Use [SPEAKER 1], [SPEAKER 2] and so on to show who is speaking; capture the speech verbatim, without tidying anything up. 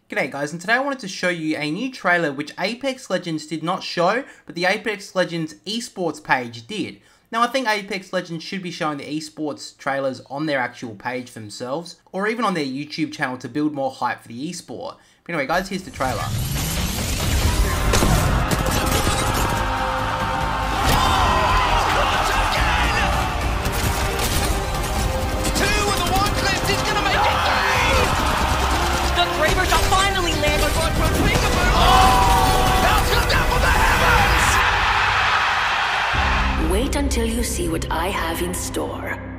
[SPEAKER 1] G'day guys, and today I wanted to show you a new trailer which Apex Legends did not show, but the Apex Legends esports page did. Now I think Apex Legends should be showing the esports trailers on their actual page themselves, or even on their YouTube channel to build more hype for the esport. But anyway guys, here's the trailer.
[SPEAKER 2] Wait until you see what I have in store.